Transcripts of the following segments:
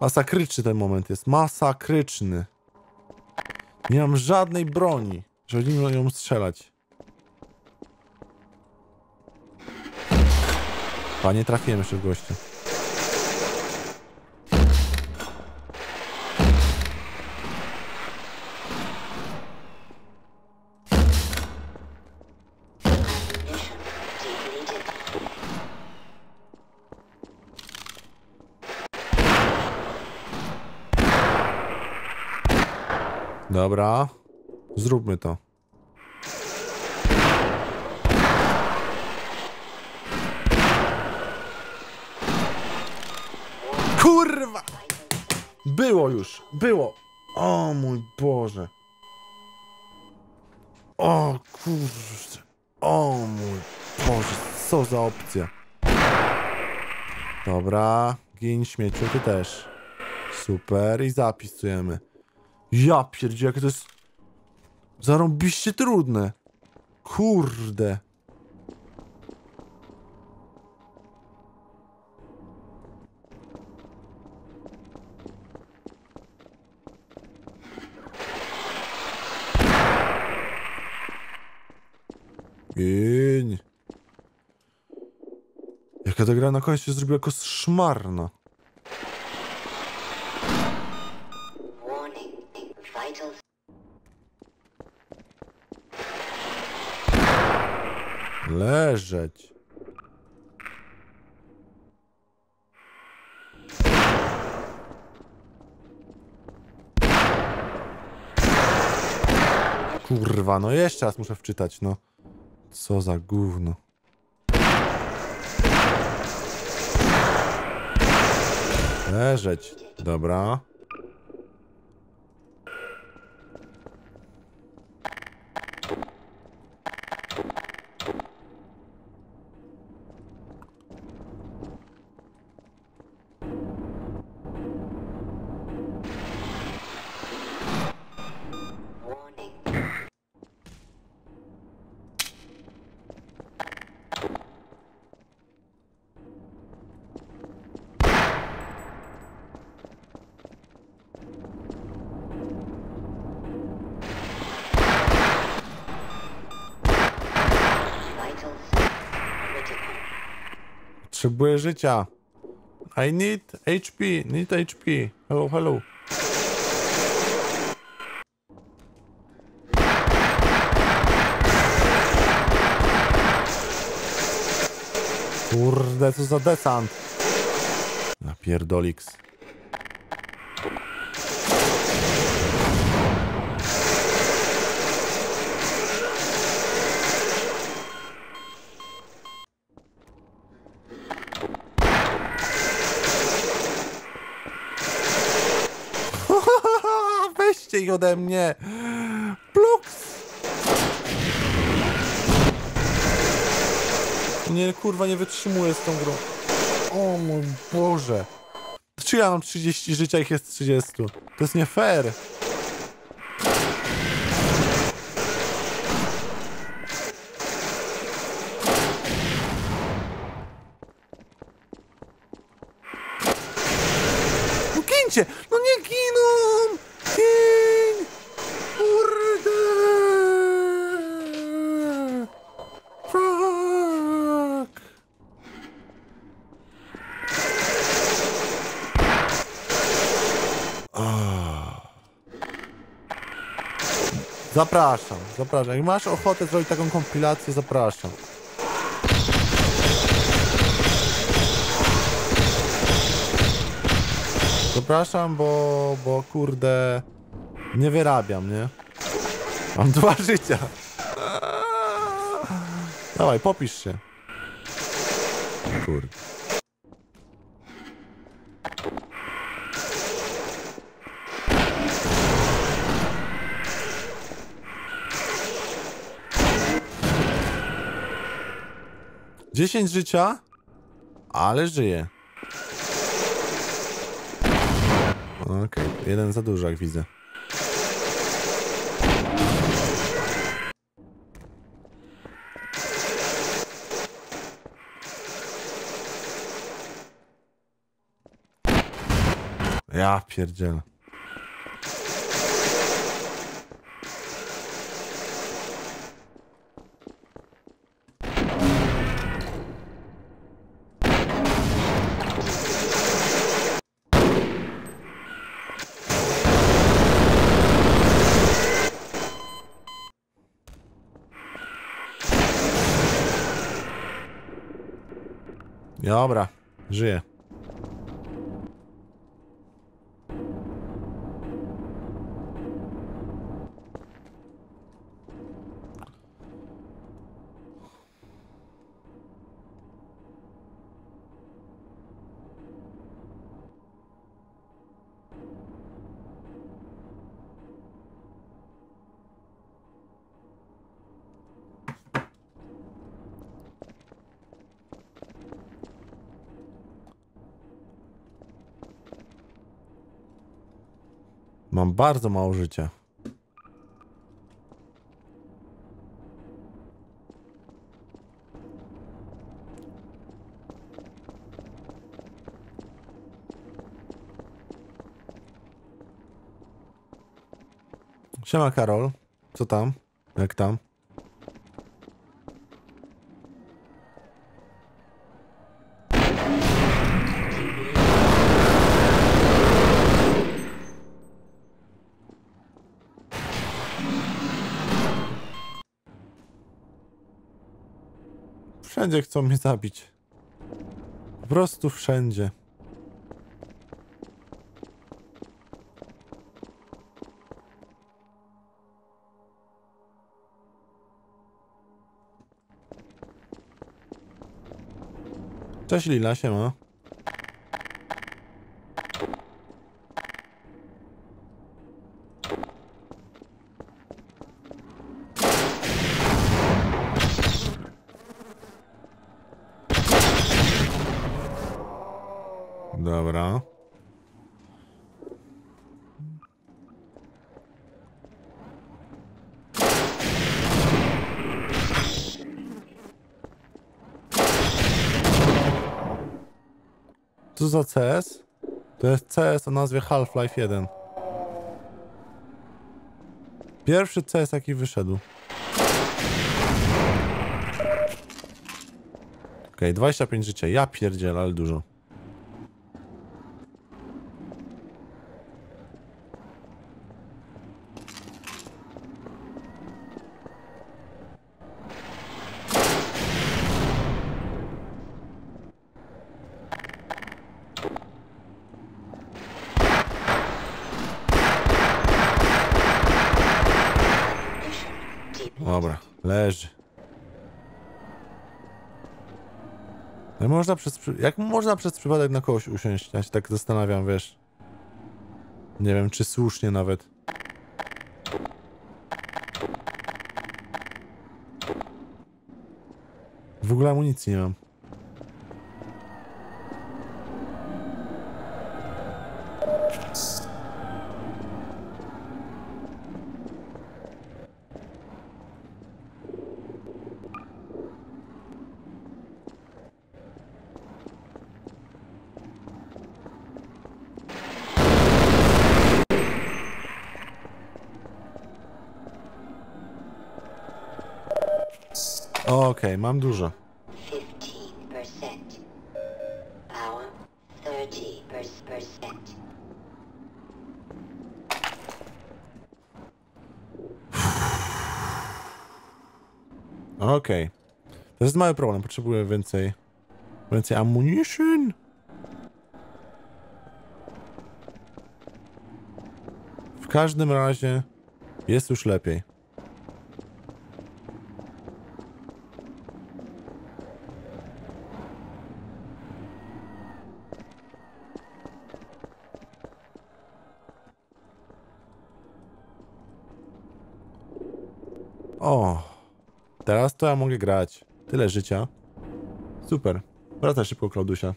Masakryczny ten moment jest. Masakryczny. Nie mam żadnej broni, żeby ją strzelać. Nie trafiłem jeszcze w gościa. Dobra, zróbmy to. Kurwa! Było już, było. O mój Boże. O kurczę. O mój Boże, co za opcja. Dobra, gin śmieciu, ty też. Super, i zapisujemy. Ja pierdzie, jakie to jest zarąbiście trudne. Kurde. Gień. Jaka ta gra na koniec się zrobiła jako szmarna. Leżeć. Kurwa, no jeszcze raz muszę wczytać, no. Co za gówno. Leżeć. Dobra. Potrzebuję życia. I need HP. Need HP. Hello, hello. Kurde, co za desant. Napierdoliks. Weźcie ich ode mnie. Pluks. Nie, kurwa, nie wytrzymuję z tą grą. O mój Boże. Czy ja mam 30 życia, ich jest 30? To jest nie fair. No gincie! No nie giną! Gin! Kurde! Fuck! Zapraszam, zapraszam. Jak masz ochotę zrobić taką kompilację, zapraszam. Zapraszam, bo kurde... Nie wyrabiam, nie? Mam 2 życia. Dawaj, popisz się. Kurde. Dziesięć życia, ale żyje. Okej, jeden za dużo, jak widzę. Ja pierdzielę. Dobra, żyję. Mam bardzo mało życia. Siema Karol, co tam? Jak tam? Wszędzie chcą mnie zabić. Po prostu wszędzie. Cześć Lila, siema. Dobra. Co za CS? To jest CS o nazwie Half-Life 1. Pierwszy CS jaki wyszedł. Okej, 25 życia. Ja pierdzielę, ale dużo. Dobra, leży. Jak można przez przypadek na kogoś usiąść? Ja się tak zastanawiam, wiesz. Nie wiem, czy słusznie nawet. W ogóle amunicji nie mam. Okej, mam dużo. 15%. Power 30%. Okej. To jest mały problem, potrzebuję więcej ammunition. W każdym razie jest już lepiej. O, teraz to ja mogę grać. Tyle życia. Super. Wraca szybko, Klaudusia.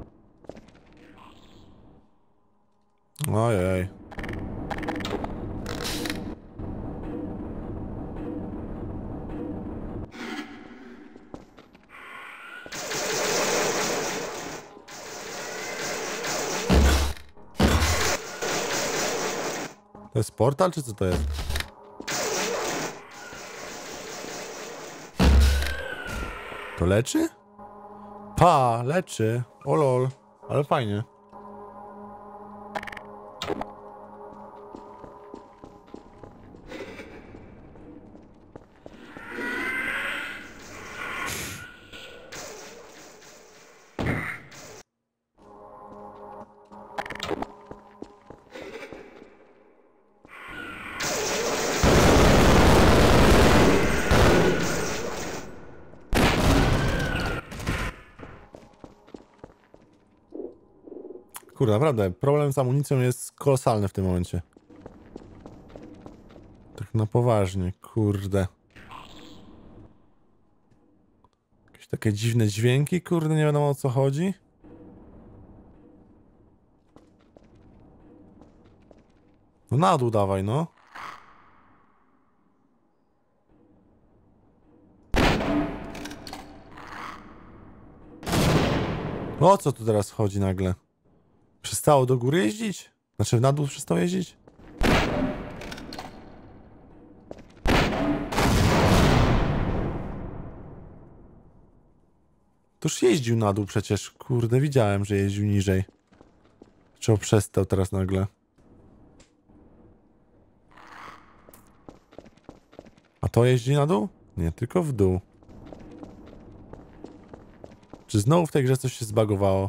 Ojej. To jest portal, czy co to jest? To leczy? Pa, leczy. O lol. Ale fajnie. Kurde, naprawdę, problem z amunicją jest kolosalny w tym momencie. Tak na poważnie, kurde. Jakieś takie dziwne dźwięki, kurde, nie wiadomo o co chodzi. No na dół dawaj, no. O co tu teraz chodzi nagle? Przestało do góry jeździć? Znaczy na dół przestało jeździć? Toż jeździł na dół przecież. Kurde, widziałem, że jeździł niżej. Czego przestał teraz nagle? A to jeździ na dół? Nie, tylko w dół. Czy znowu w tej grze coś się zbagowało?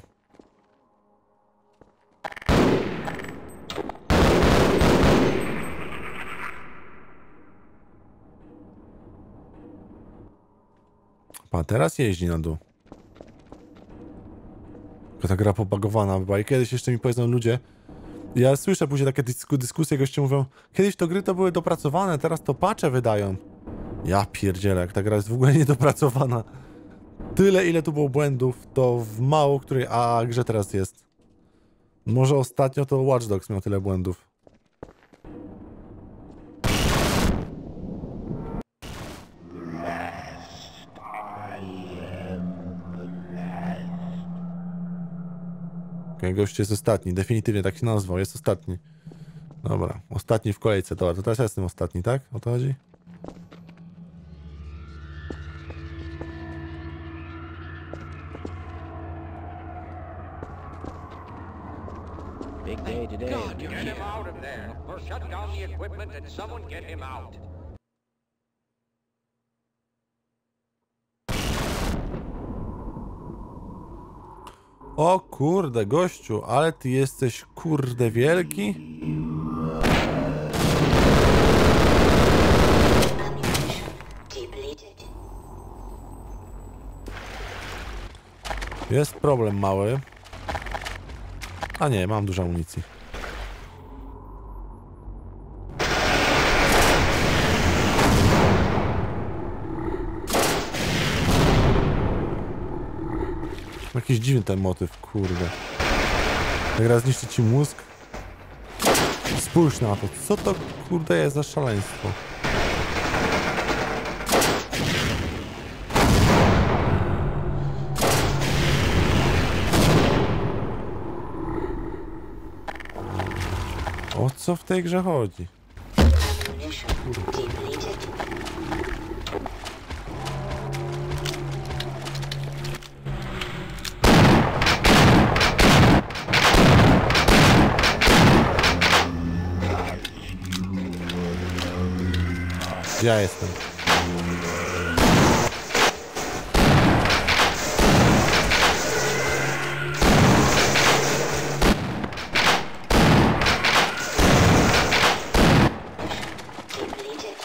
A teraz jeździ na dół. Tylko ta gra pobagowana była i kiedyś jeszcze mi powiedzą ludzie, ja słyszę później takie dyskusje, goście mówią, kiedyś to gry to były dopracowane, teraz to patche wydają. Ja pierdzielę, jak ta gra jest w ogóle niedopracowana. Tyle ile tu było błędów, to w mało której grze teraz jest. Może ostatnio to Watch Dogs miał tyle błędów. Gość jest ostatni, definitywnie tak się nazwał, jest ostatni. Dobra, ostatni w kolejce, to teraz ja jestem ostatni, tak? O to chodzi? Big day today. God, get him out of there, or shut down the equipment and someone get him out. O kurde, gościu, ale ty jesteś kurde wielki. Depleted. Jest problem mały. A nie, mam dużo amunicji. Jakiś dziwny ten motyw, kurde. Jak raz zniszczy ci mózg. Spójrz na to, co to kurde jest za szaleństwo. O co w tej grze chodzi? Ammunition depleted. Ja jestem. Depleted.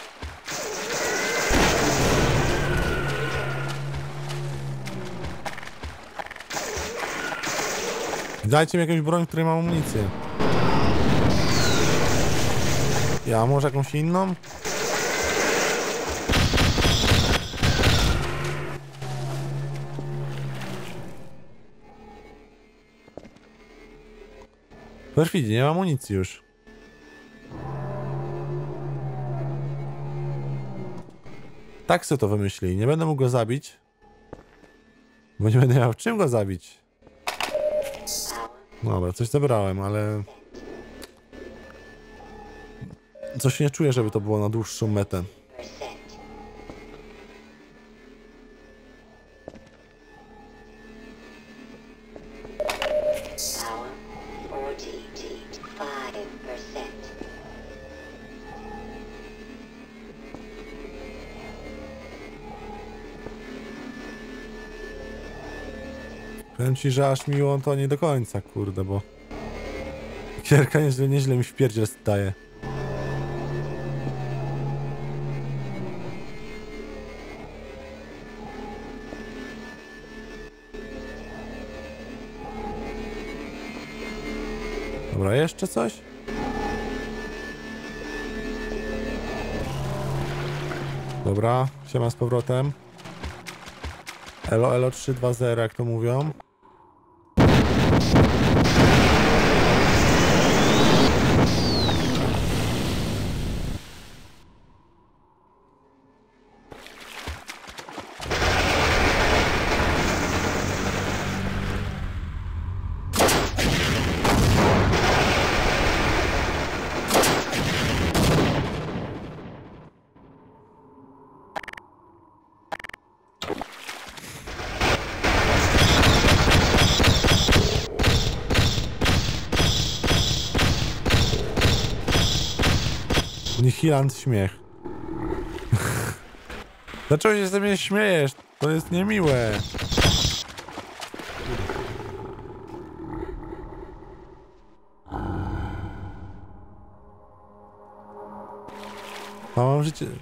Dajcie mi jakąś broń, w której mam amunicję. Ja może jakąś inną? Perfidnie, nie mam amunicji już. Tak sobie to wymyślili. Nie będę mógł go zabić. Bo nie będę miał czym go zabić. Dobra, coś zebrałem, ale... Coś nie czuję, żeby to było na dłuższą metę. Power 45%. Powiem ci, że aż miło to nie do końca, kurde, bo... Gierka nieźle mi w pierdziel staje. Dobra, jeszcze coś? Dobra, siema z powrotem. Elo, elo 320, jak to mówią. Nihilant śmiech. Dlaczego się ze mnie śmiejesz? To jest niemiłe. A mam życie...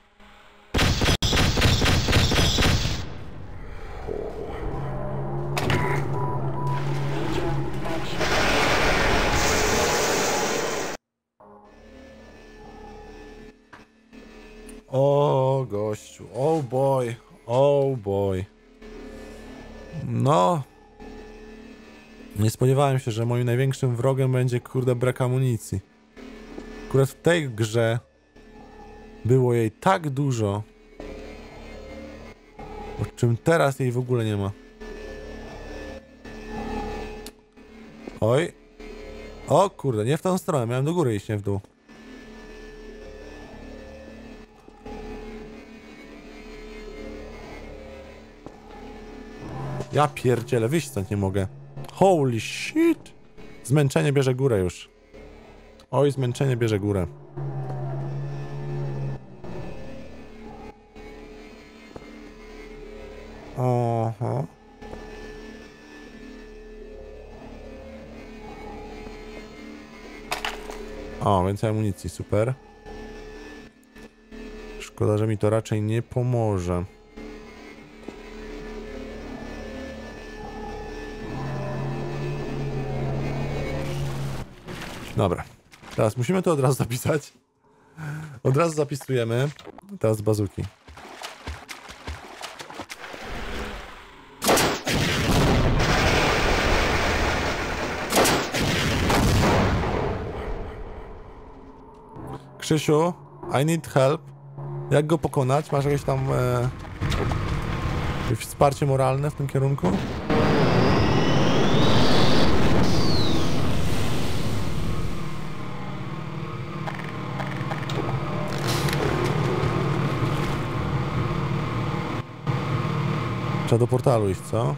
O gościu, oh boy, oh boy. No. Nie spodziewałem się, że moim największym wrogiem będzie, kurde, brak amunicji. Akurat w tej grze było jej tak dużo, o czym teraz jej w ogóle nie ma. Oj. O kurde, nie w tą stronę, miałem do góry iść, nie w dół. Ja pierdzielę, wyjść stąd nie mogę. Holy shit! Zmęczenie bierze górę już. Oj, zmęczenie bierze górę. Oho. O, więcej amunicji, super. Szkoda, że mi to raczej nie pomoże. Dobra, teraz musimy to od razu zapisać. Od razu zapisujemy. Teraz bazuki. Krzysiu, I need help. Jak go pokonać? Masz jakieś tam jakieś wsparcie moralne w tym kierunku? Trzeba do portalu iść, co?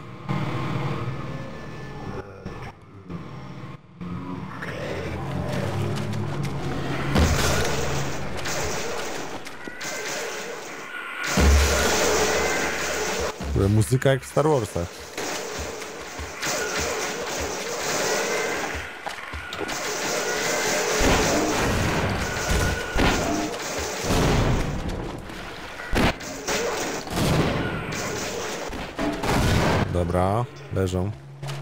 Muzyka jak w Star Warsach. Dobra, leżą.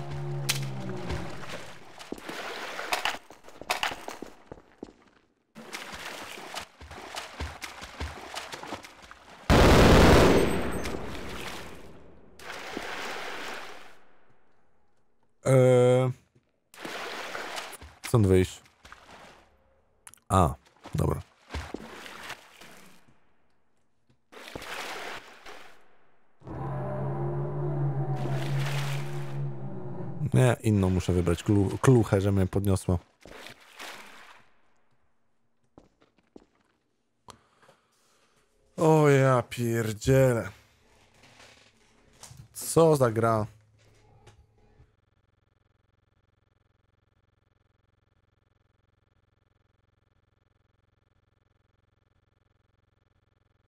Stąd wyjść. A, dobra. Nie, inną muszę wybrać. Kluchę, że mnie podniosło. Ja pierdzielę. Co za gra.